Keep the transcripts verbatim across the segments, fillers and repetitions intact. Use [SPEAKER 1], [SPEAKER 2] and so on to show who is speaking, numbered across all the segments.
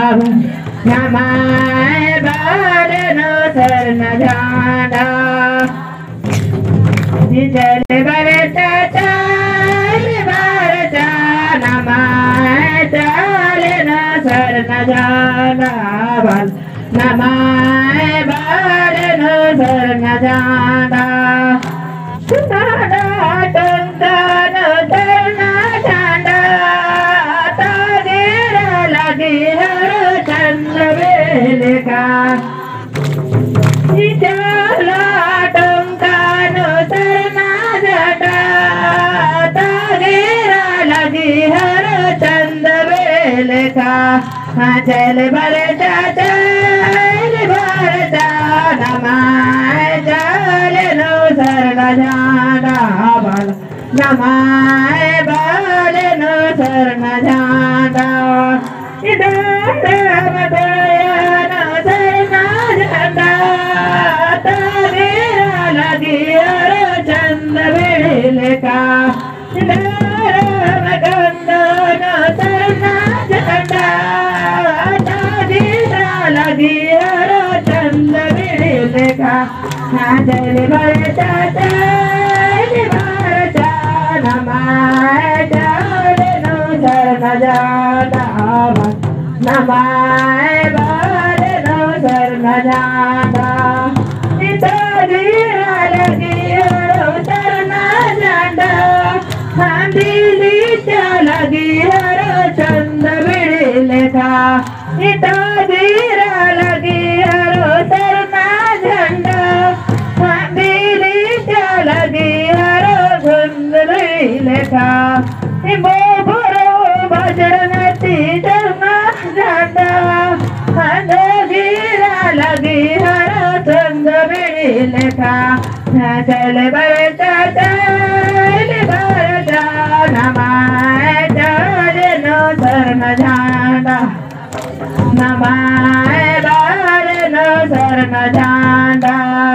[SPEAKER 1] नमाय बारनो शरण जाना चल बरता चल बरता नमाय चल न शरण जाना बल नमाय बारनो शरण जाना सुनाना टंकन शरण जाना तागेरा लगी हर चंद्र वेलिका चला टंकन शरण जाना तागेरा लगी हर चंद्र वेलिका चल बरता चल बरता नमाय चल नो शरण जाना बल नमाय बल नो शरण जाना इधर मदयन शरण जाना तागेरा लगी हर चंद्र वेलिका इधर मदयन शरण जाना लगी हर चंद्र वेलिका चल बरता चल बरता नमाय चल नो शरण जाना नमाय बल नो शरण जाना तागेरा लगी हर शरण जाना दिल्ली लगी हर चंद्र वेलिका तागेरा लगी हर शरण झंडा दिल्ली लगी हर चंद्र वेलिका मोभरो भजनती चरण झंडा तागेरा लगी हर चंद्र वेलिका चल बरता चल बरता नमाय चल नो शरण जाना नमाय बार नो शरण जाना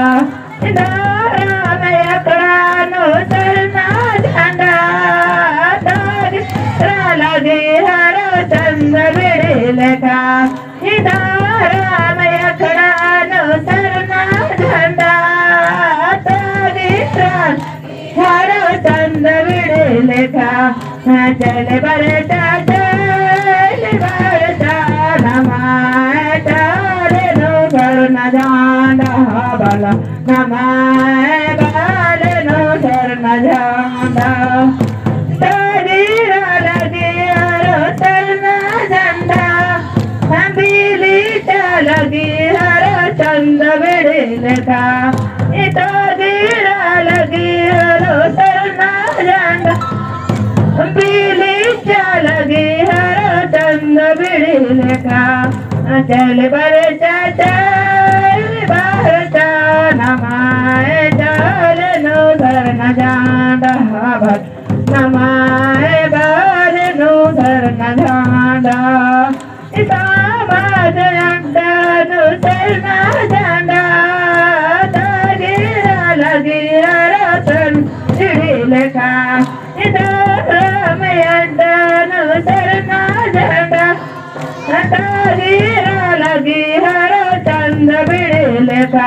[SPEAKER 1] राम अकड़ा नो शरण जाना तागेरा लगी हर चंद्र वेलिका राम अकड़ा नो शरण जाना तागेरा हर चंद्र वेलिका चल बरता चल बरता नमाय चल नो शरण जाना बल नमाय बल नो शरण जाना तागेरा लगी हर शरण झंडा दिल्ली लगी हर चंद्र वेलिका तागेरा लगी हर शरण झंडा दिल्ली लगी हर चंद्र वेलिका चल बरता चल बरता नमाय चल नो शरण जाना बल नमाय बल नो शरण जाना समाज नो शरण जाना तागेरा लगी हर चंद्र वेलिका नो शरण जाना तागेरा लगी हर चंद्र वेलिका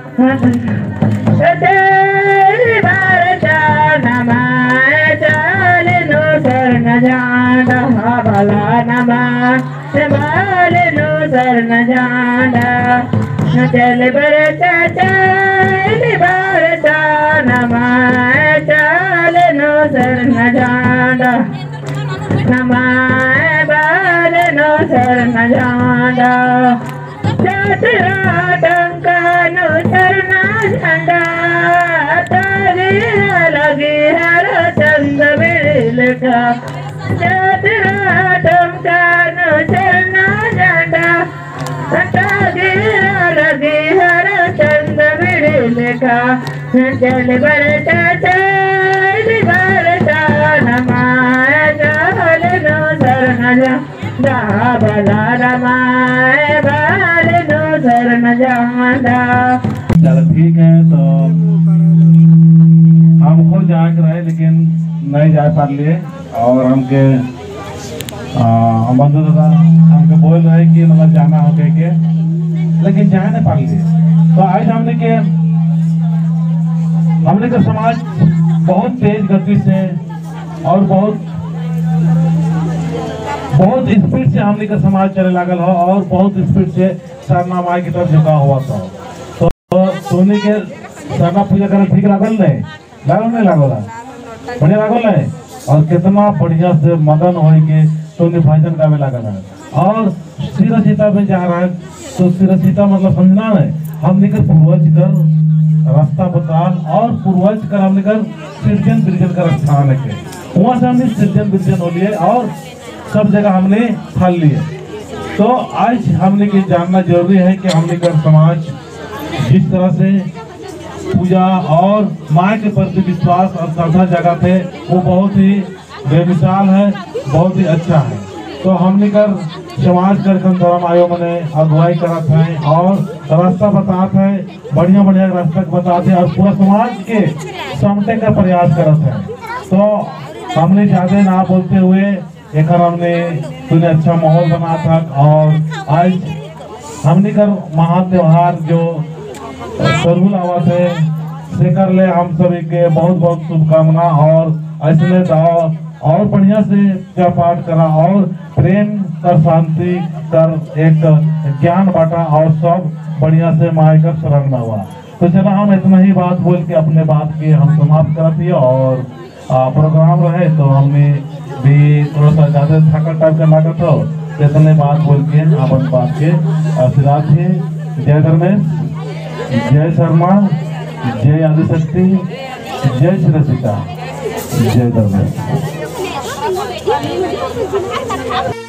[SPEAKER 1] चल बरता नमाय चल नो शरण जाना बल नमाय बल नो शरण जाना चल बरता चल बरता नमाय चल नो शरण जाना नमाय बल नो शरण जाना टंकन शरण झंडा तागेरा लगी हर चंद्र वेलिका टंकन शरण झंडा तागेरा लगी हर चंद्र वेलिका चल बरता चल बरता नमाय चल नो शरण जाना बल नमाय बल नो शरण जाना।
[SPEAKER 2] चलो ठीक है, तो हम खुद जाकर रहे लेकिन नहीं जा पा लिए और हमके हाँ बंधु दादा हमके बोल रहे कि मतलब जाना हो कह के, लेकिन जा नहीं पा लिए। तो आज हमने के हमने का समाज बहुत तेज गति से और बहुत बहुत स्पीड से हमने का समाज चले लागल हो और बहुत स्पीड से सरना माई की तरफ झुका हुआ था। तो सोनी के सरना पूजा करना ठीक लागल नहीं लागल नहीं लागल बढ़िया लागल नहीं, और कितना बढ़िया से मदन हो के सोनी भजन गावे लागल है। और सिर सीता में जा रहा है तो सिर सीता मतलब समझना है हमने कर पूर्वज कर रास्ता बताल और पूर्वज कर हमने कर सृजन विर्जन का स्थान है, वहां से हमने सृजन विर्जन हो लिए और सब जगह हमने फल लिए। तो आज हमने के जानना जरूरी है कि हमने कर समाज जिस तरह से पूजा और माँ के प्रति विश्वास और श्रद्धा जगह थे वो बहुत ही बेमिसाल है, बहुत ही अच्छा है। तो हमने कर समाज कर धर्म आयोग ने अगुवाई करते हैं और रास्ता बताते हैं, बढ़िया बढ़िया रास्ता बताते हैं और पूरा समाज के समटे का प्रयास करते हैं। तो हमने ज्यादा ना बोलते हुए एक हमने तुझे अच्छा माहौल बना था और आज हमने कर महा त्योहार जो सरहुल आवा थे शेखर ले हम सभी के बहुत बहुत शुभकामना और ऐसे दाव और बढ़िया से पूजा पाठ करा और प्रेम कर शांति कर एक ज्ञान बांटा और सब बढ़िया से माई का शरण में हुआ। तो चला हम इतना ही बात बोल के अपने बात के हम समाप्त करती है और आ, प्रोग्राम रहे तो हमने भी थोड़ा सा ज्यादा थका टाइप का लागत हो इतने बात बोल के अपन बात के आशीर्वाद थे। जय धर्मेश, जय शर्मा, जय आदिशक्ति, जय श्री सीता, जय धर्मेश।